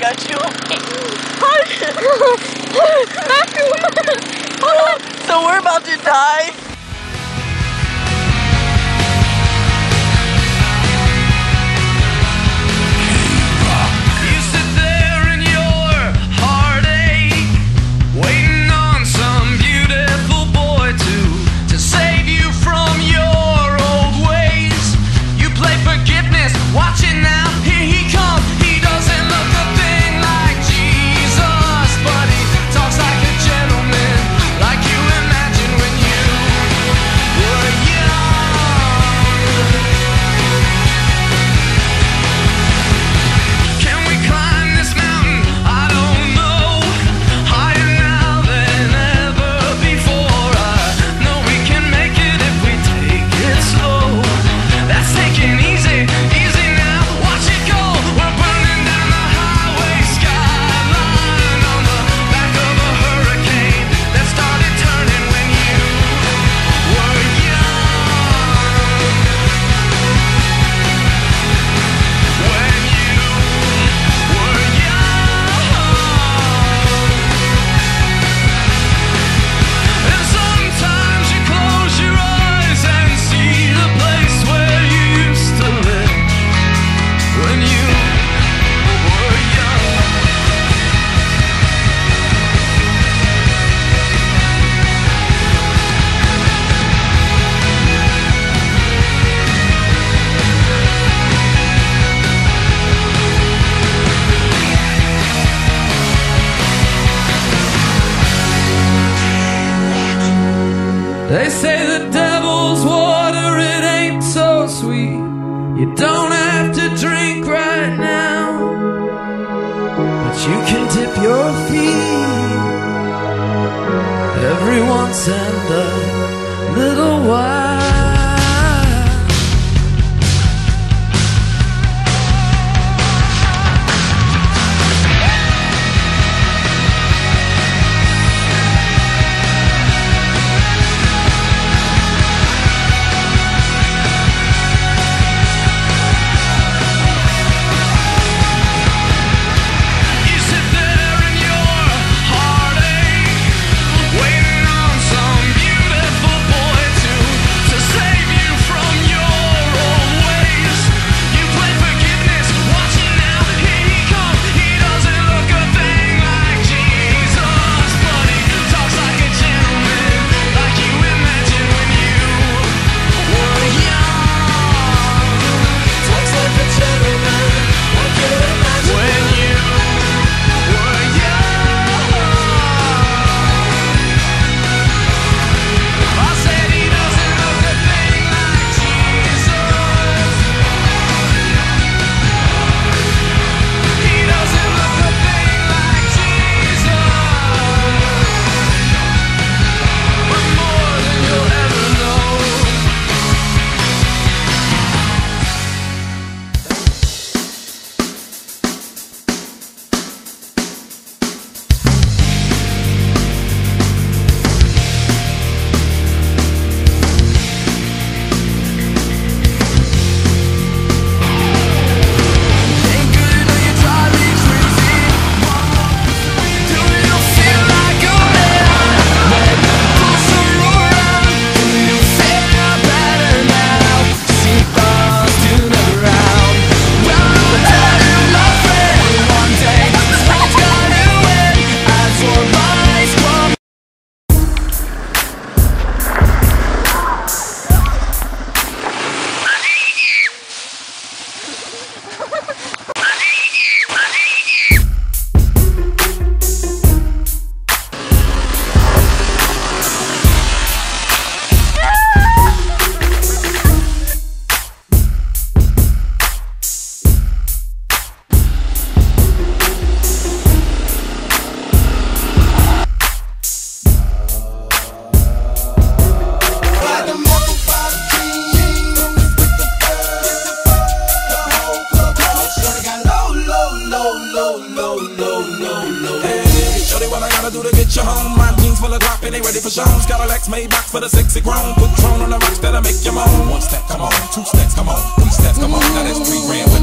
got you. So we're about to die. They say the devil's water, it ain't so sweet. You don't have to drink right now, but you can dip your feet every once in a little while. get you home. My jeans full of drop and they ready for shows. Cadillacs made back for the sexy grown. Put Tron on the rocks that'll make you moan. One step, come on. Two steps, come on. Three steps, come on. Now that's 3 grand.